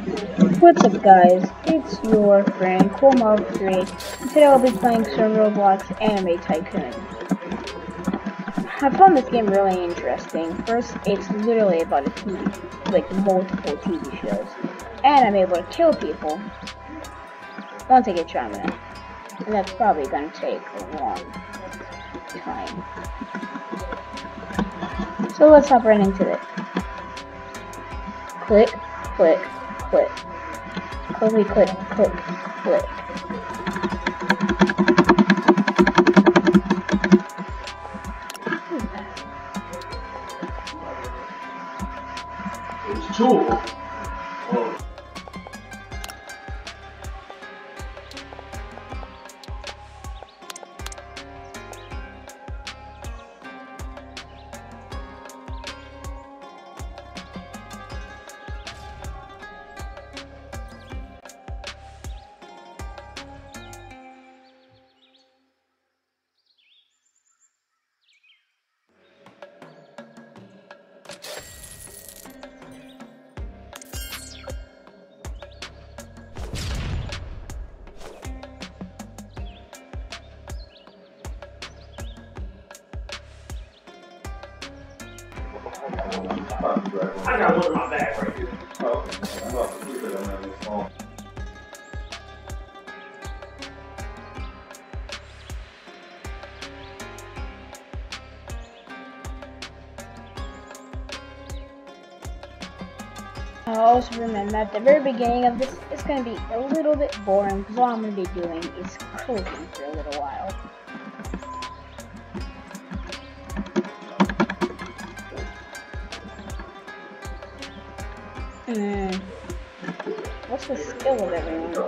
What's up guys, it's your friend Coolmog3. Today I'll be playing some Roblox Anime Tycoon. I found this game really interesting. First, it's literally about a TV, like multiple TV shows. And I'm able to kill people once I get Charmin. And that's probably gonna take a long time. So let's hop right into it. Click, click, click. Click, click, click, click. It's two of them. Oh. I got one in my bag right here. Oh, I'm about to put it on this phone. I also remember at the very beginning of this, it's going to be a little bit boring because all I'm going to be doing is clicking for a little while. What's the skill of everyone?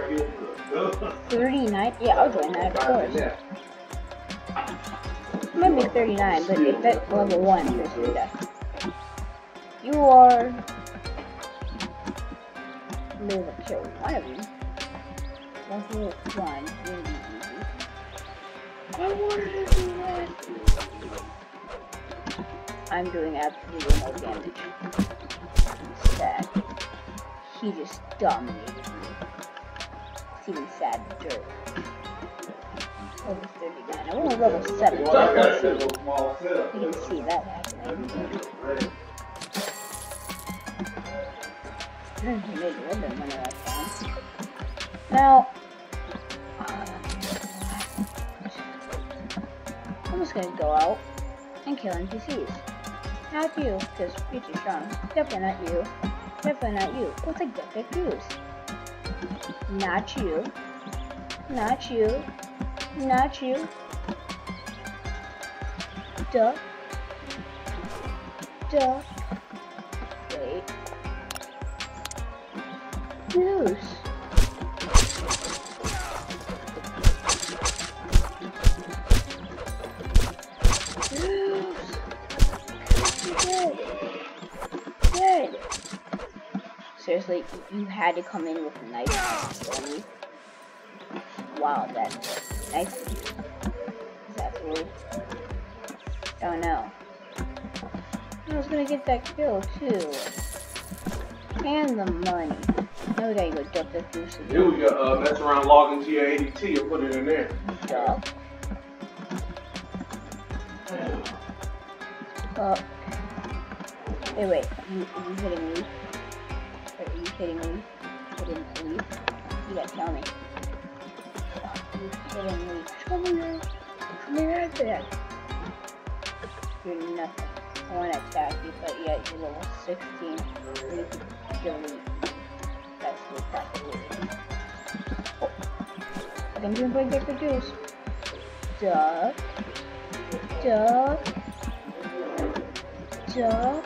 39? Yeah, I'll join that, of course. It might be 39, but if that's level 1, there's no death. You are... Level kill one of you. Level 1, really easy. I wanted to do that! I'm doing absolutely no damage. Sad. He just dominated me. It's even sad dirt. Level 39. I want level 7. You can see that happening. I made a little bit of money last time. Now, I'm just gonna go out and kill NPCs. Not you, because you're too strong. Definitely not you. Definitely not you. We'll take the confused. Not you. Not you. Not you. Duh. Duh. Wait. Goose. Goose. Good. Good. Seriously, you had to come in with a knife and kill me. Wow, that's nice of you. Is that rude? Oh no. I was gonna get that kill too. And the money. Now we gotta go dump this goose again. Here we go, mess around, log into your ADT and put it in there. Duh. Hey, wait, are you hitting me? Are you kidding me? Kidding me? You gotta tell me. You kidding me? Show me right there. You're nothing. I want to attack you, but yet you're level 16. You can kill me. That's the possibility. Oh. I can even bring back the juice. Duck. Duck. Duck.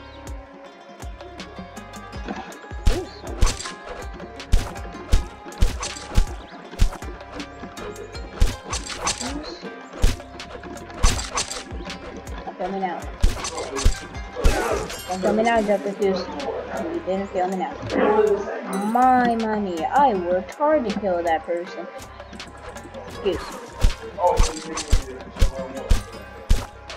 Feel me now. Don't feel me now, Dr. Goose. You didn't feel me now. My money. I worked hard to kill that person. Goose.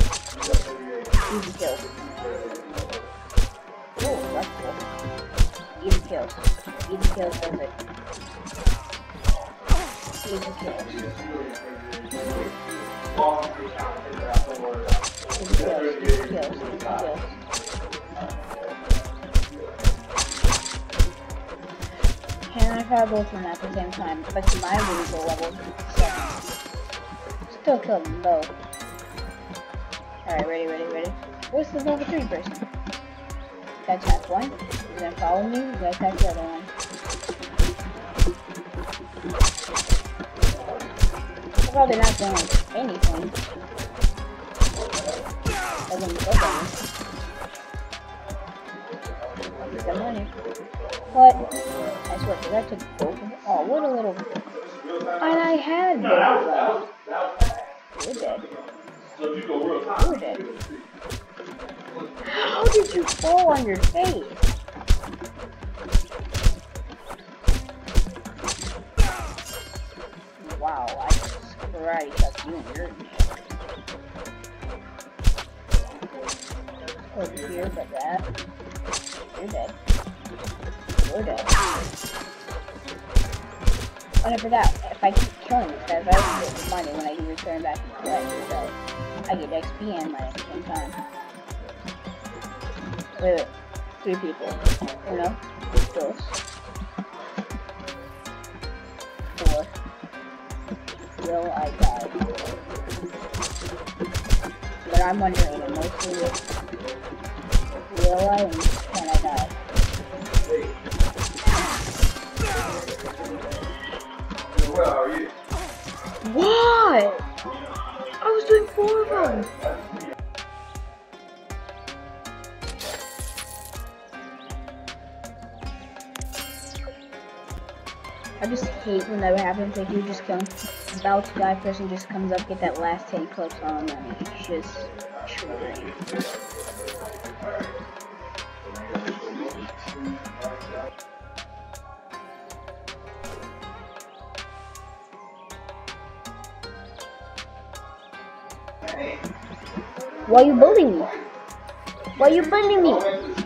Easy kill. Oh, that's good. Easy kills. Easy kills does it. Easy kills. Easy kills. Easy kills. Easy kills. And I tried both of them at the same time, but my removal level 7. Still killed them both. Alright, ready. Where's the level 3 person? Gotta attack one. He's gonna follow me. We gotta attack the other one. I'm probably not doing anything. Doesn't go down. Get the money. What? I swear, did I took both of them? Oh, what a little. And I had both of them. You're dead. You're dead. How did you fall on your face? Wow, I just karate chopped you and you're dead. Over here, but that. You're dead. You're dead. Oh, and I forgot, if I keep killing these guys, I also get money when I do return back to play, so I get XP and money at the same time. Wait, 3 people. Uno, dos, 4. Will I die? But I'm wondering, mostly, will I and can I die? Where are you? What? I was doing 4 of them. I just hate when that happens. Like you just come, about to die, person just comes up, get that last 10 clicks on them, and it's just trying. Why are you bullying me? Why are you bullying me?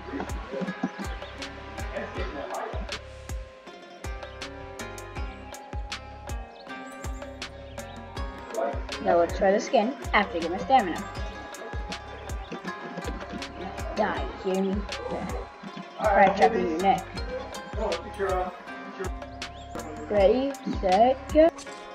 Now let's try this again after I get my stamina. Die, hear me? Alright, chopping your neck. Ready, set, go.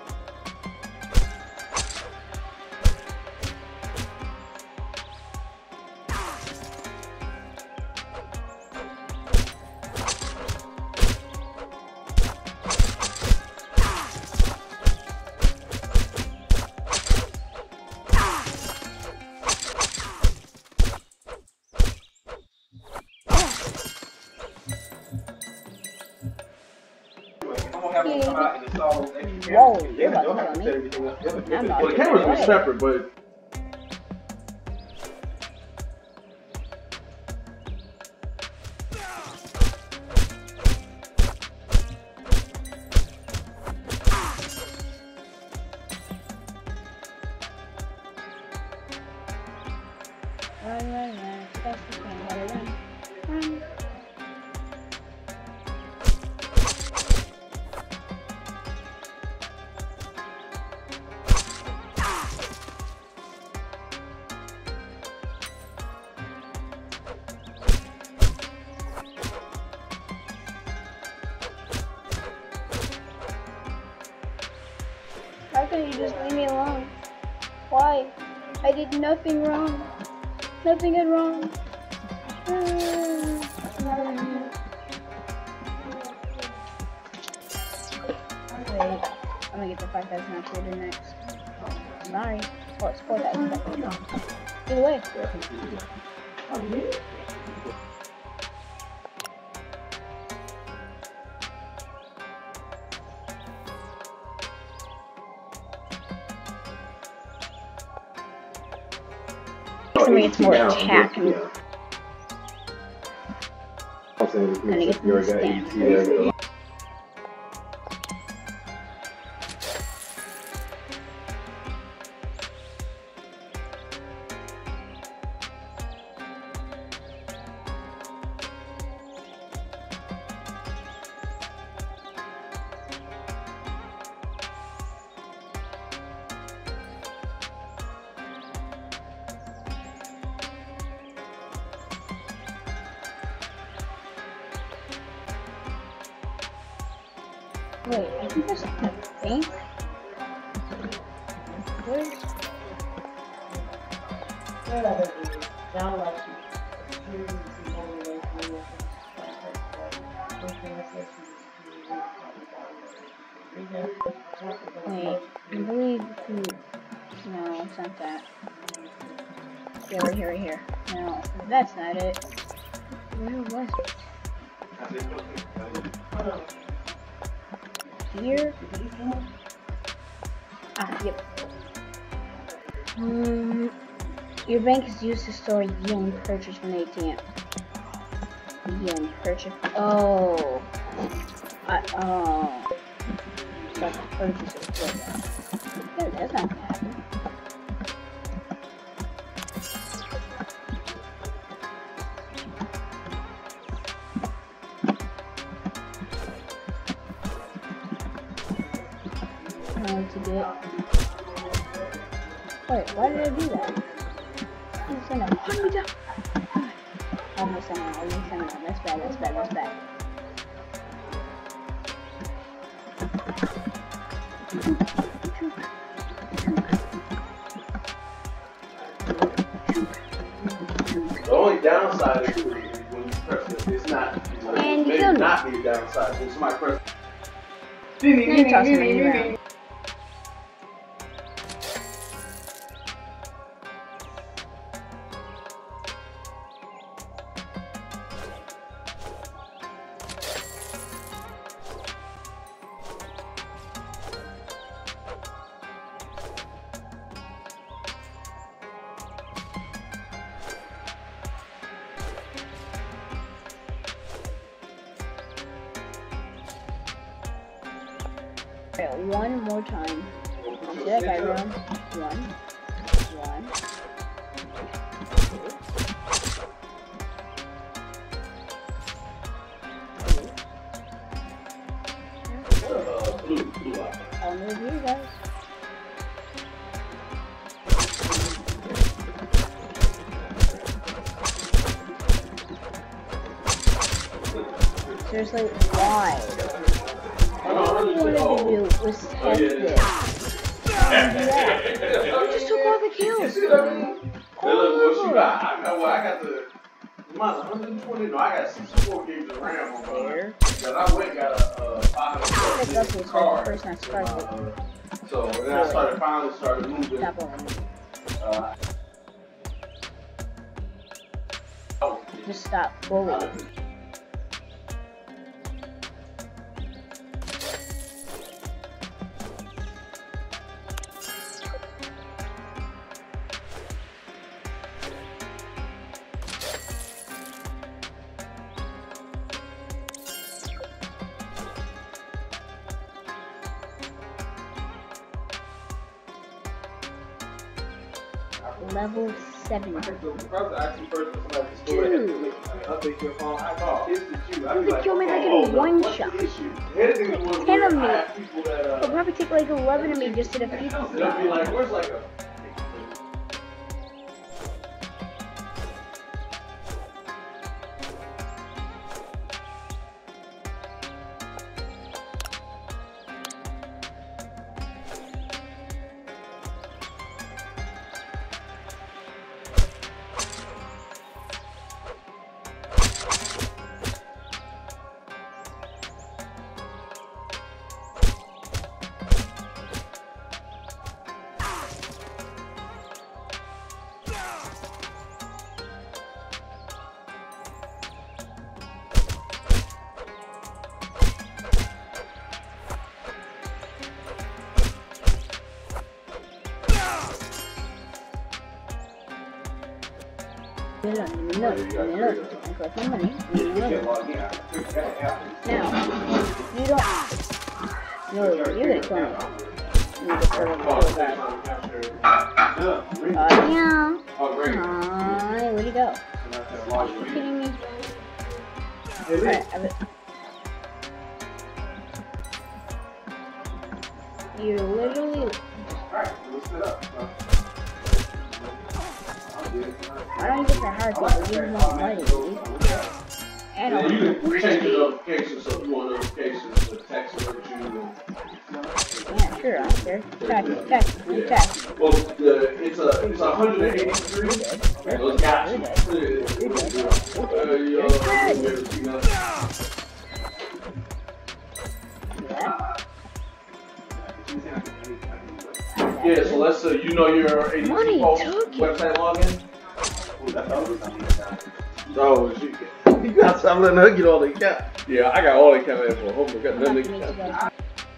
Whoa, you're about to kill me. I'm not. Well, the cameras were separate, but. Run, fast as you can, gotta run. How can you just leave me alone? Why? I did nothing wrong. Nothing is wrong. Wait, I'm gonna get the 5,000 uploaded next. Sorry. Well, it's 4,000 uploaded. Either way. For me, it's more attack. And I get the stamina. Wait, I think there's a bank. Where's... Wait, I believe who... No, it's not that. Yeah, right here, right here. No, that's not it. Where was it? Here? Ah, yep. Your bank is used to store yen purchase from the ATM. Yen purchase. Oh. Oh. So I can purchase it. Yeah, that's not gonna happen. To get. Wait, why did I do that? I'm sending them. I'm sending them. That's bad. That's bad. That's bad. The only downside is when you press it, it's not. And maybe not be a downside. When somebody press. Now you're tossing me around. One more time. See that guy run? One. I'll move you guys. Seriously, why? All I wanted to do was test this. I just took all the kills. Hey, look, well, she got, I got the, mine's 120, no, I got 64 gigs of RAM on her. Because I went and got a 500 card. So then I finally started moving. Just stop bullying. Level 7. Dude! You could kill me like in one shot. 10 of me. It'll probably take like 11 of me just to defeat this guy. Now, you don't. You're gonna kill me. Yeah. Where'd he go? Are you kidding me? Alright, you literally. Why don't you get the hard thing? You use more money. And then you can change the notifications so if you want notifications to text alert you. Yeah, sure, I don't care. Text. Well, it's 183, and those got you. Yeah, so let's say you know your ADT website login. Oh, you got to stop letting her get all the account. Yeah, I got all the account info. Hopefully, got nothing to count.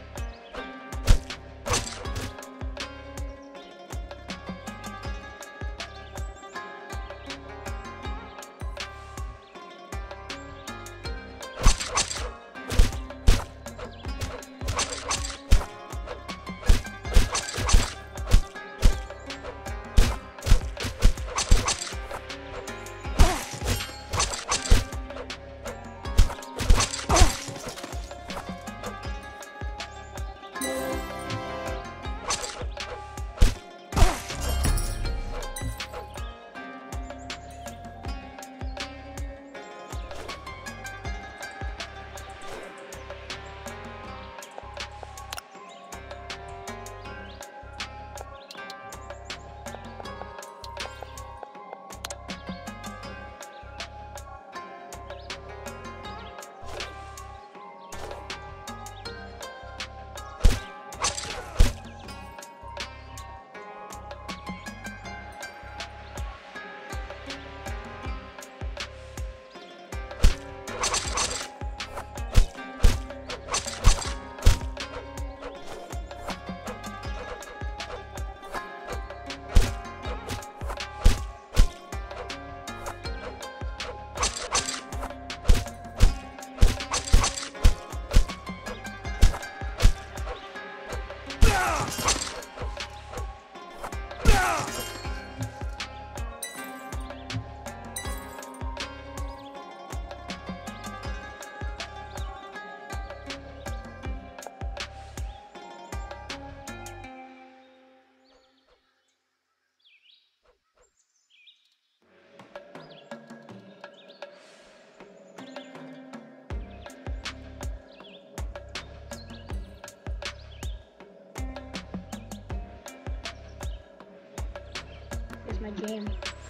My jam.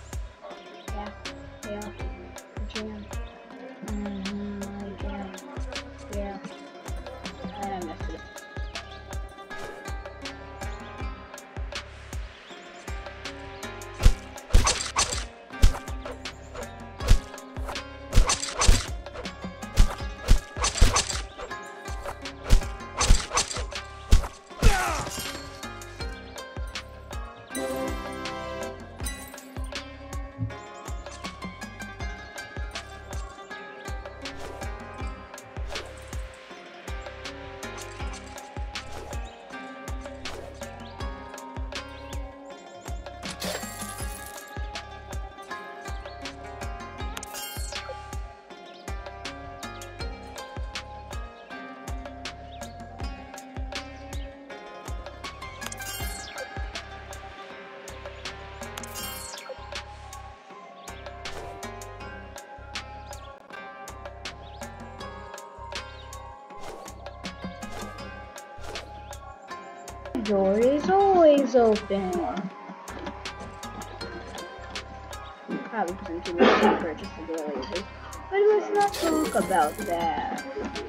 Yeah. Jam. My jam. Yeah. And I messed it up. The door is always open. Probably because I'm too much to purchase the door lasers. But let's not talk about that.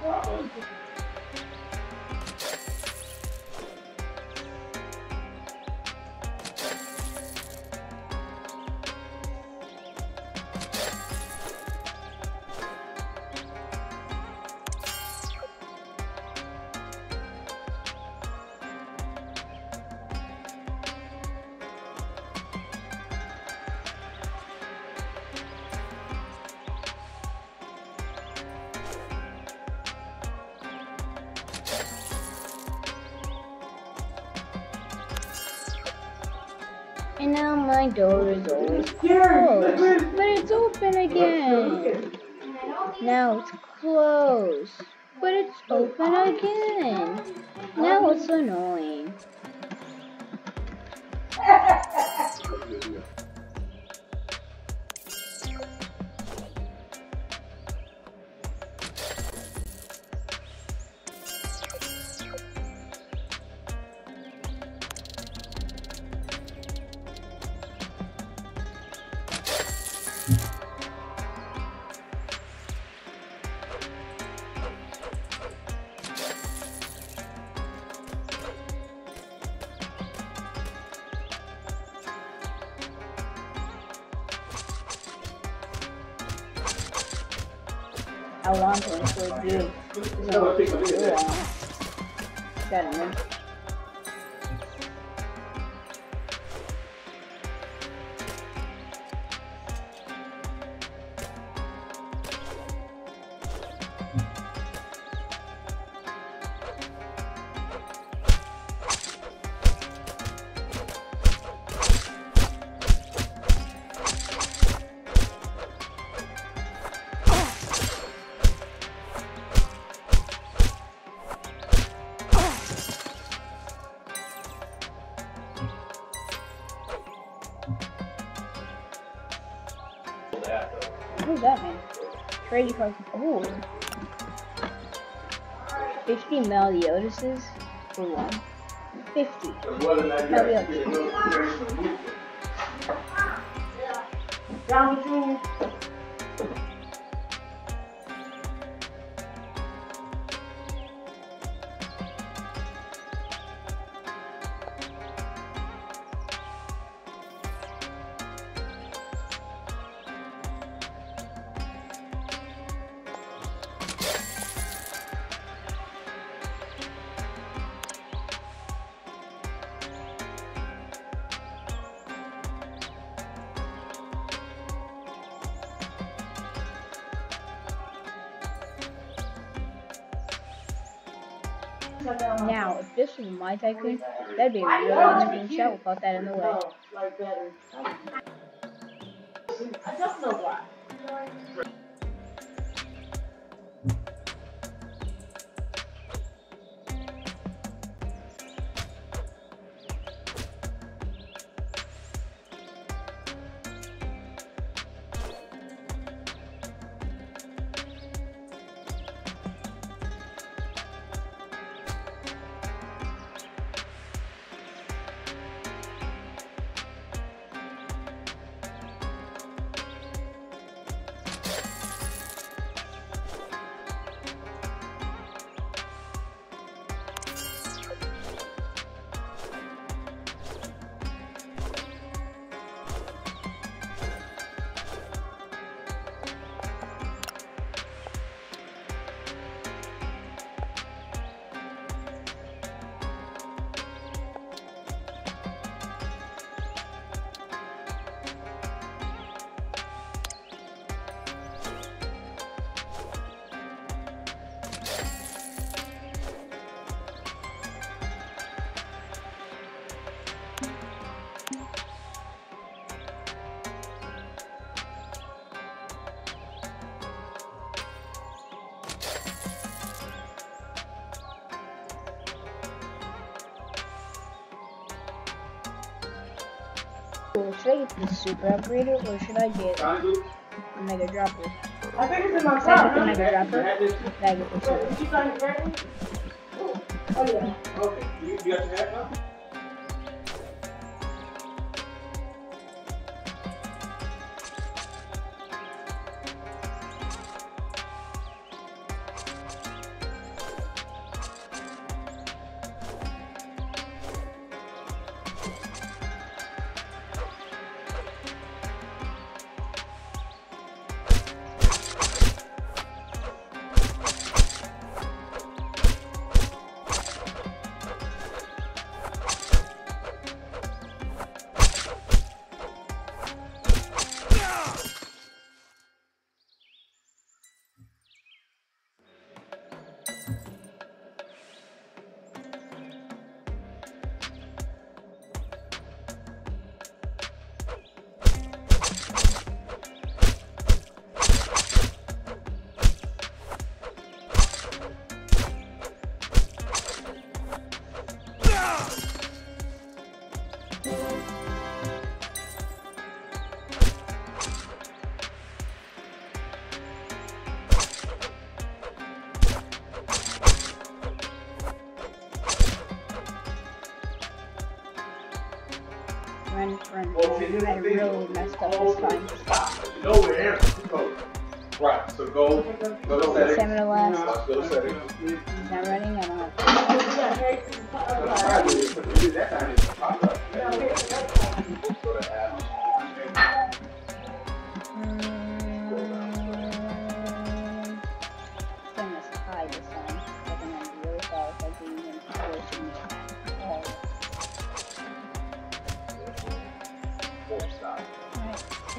And now my door is always closed, but it's open again. Now it's closed, but it's open again. Now it's annoying. content for a game. Got it, man. Who's that, man? Trading cards. Ooh. 50 Meliodases for one. 50. Meliodases. Down with you. Now, if this was my Tycoon, that'd be a really interesting shot without that in the way. I don't know why. Should I get the super upgrader or should I get the mega dropper? I think it's in my Should I car. get the mega dropper? Should I get the super? Did you sign it ready? Oh yeah. Okay, you got your hat now? Run. I really messed up this time. You know where Aaron's going. Right, so go to settings. Stamina last. Go to settings. He's not running, I don't have to. That time it's popped up. Go to apps.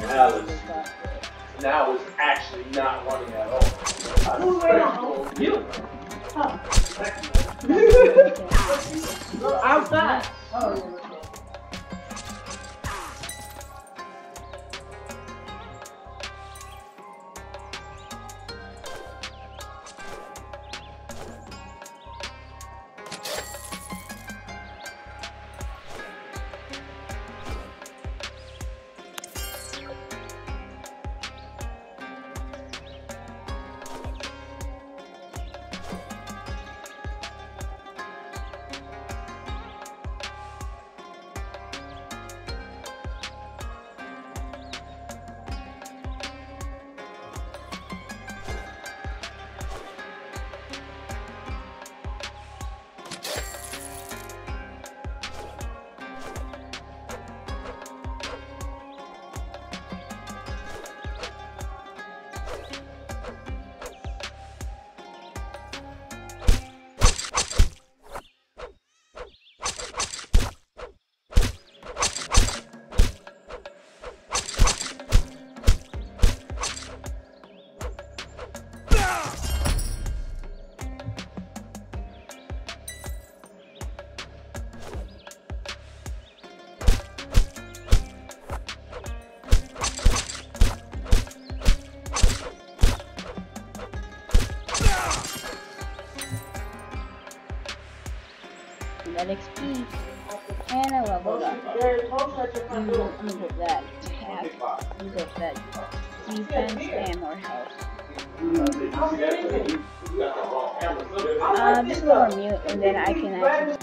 Alice. Now it's actually not running at all. Who's waiting on You. Oh. Outside. Oh, yeah. That XP and I leveled up. I'm gonna put that attack, use up that defense and more health. Just lower mute and then I can actually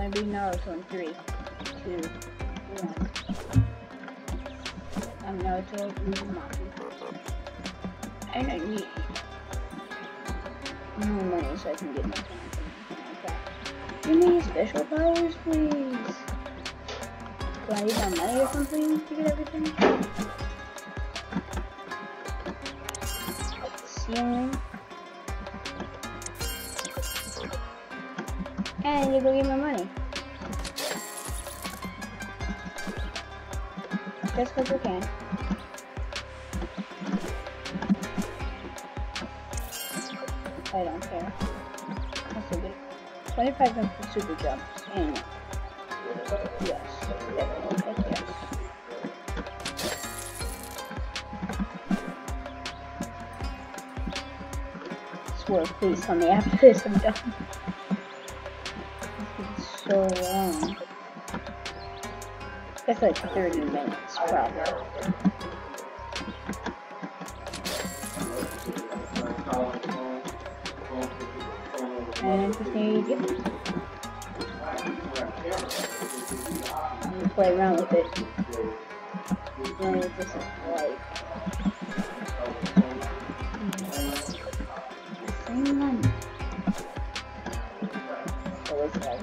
gonna be Naruto in 3, 2, 1. I'm Naruto Uzumaki. And I need more money so I can get my phone. Give me special powers, please. Do I need my money or something to get everything? Ceiling. And you go get my money. Just because you can. I don't care. That's so good. 25 jumps for super jumps. And yes, definitely. Yes. Swear, please tell me after this I'm done. This is so long. That's like 30 minutes, probably. And continue to get it. I'm gonna play around with it. And with this like same one. So what's that?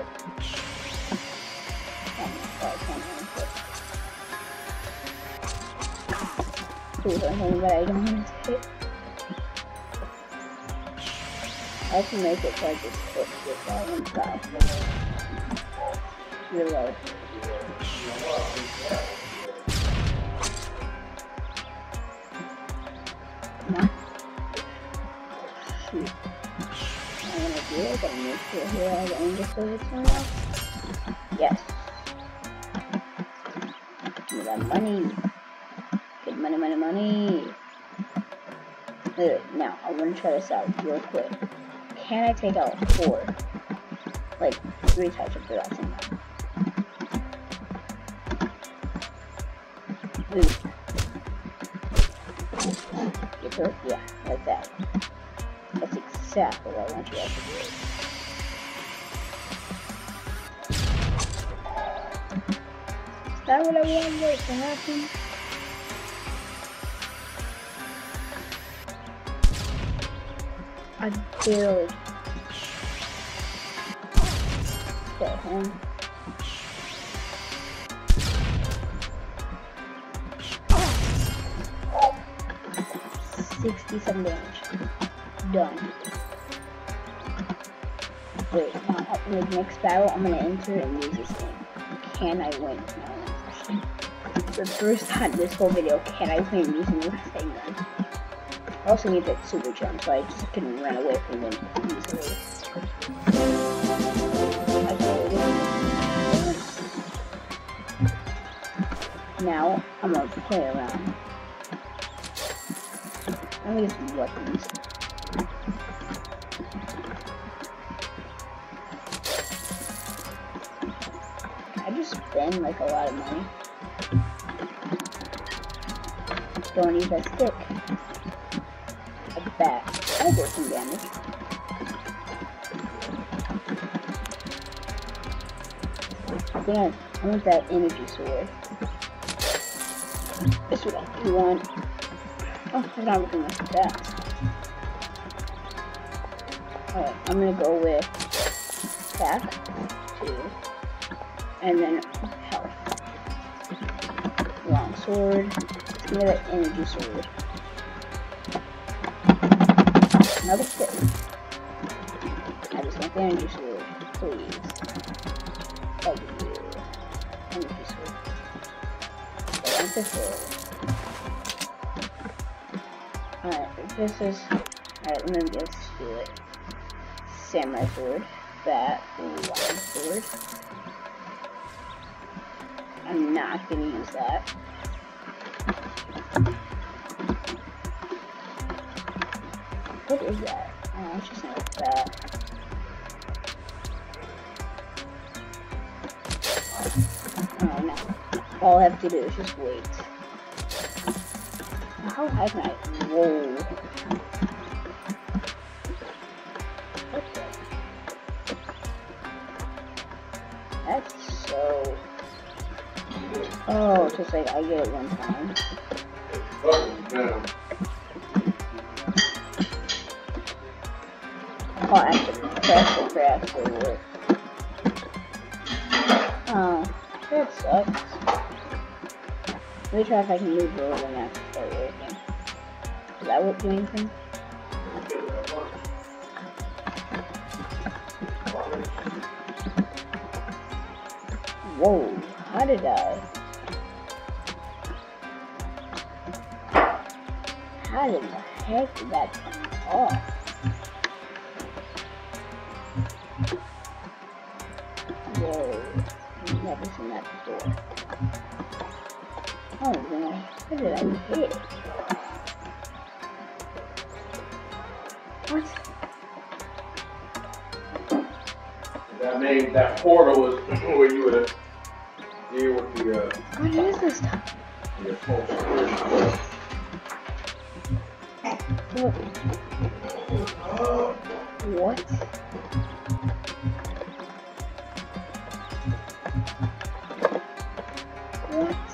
Please don't hit me, but I don't want to hit. I can make it so I just hit this guy and die. Reload. Come on. Shoot. I'm gonna do it. I'm gonna make sure here all the angel service now. Yes. Give me that money. Good money, money, money. Now, I want to try this out real quick. Can I take out 4? Like, 3 types of at the same time? Ooh. Get to it? Yeah, like that. That's exactly what I want you guys to do. Is that what I wanted to happen? I barely get him. 67 damage. Done. Wait, now in the next battle, I'm gonna enter and use this thing. Can I win? No. The first time this whole video, can I win using this thing then? I also need that super jump, so I just couldn't run away from them easily. Now, I'm gonna play around. Let me get some weapons. I just spend like a lot of money. Don't need that stick. That. I did some damage. Again, I want that energy sword. This is what I do want. Oh, I'm not looking like that. Alright, I'm gonna go with attack, 2, and then health. Long sword. Let's give me that energy sword. Another stick. I just want the energy sword, please. Thank you. Energy sword. I want this sword. Alright, this is... Alright, let me just do it. Samurai sword. That. Long sword. I'm not gonna use that. What is that? Oh, it's just like that. Oh no. All I have to do is just wait. How high can I? Whoa. What the? like I get it one time. Oh, actually, crash will work. Oh, that sucks. Let me try if I can move the little map to start working. Does that work do anything? Whoa, how did the heck did that turn off? Whoa, I've never seen that before. Oh no, what did I hit? What? That means that portal was where you would deal with the What is this stuff? What? What?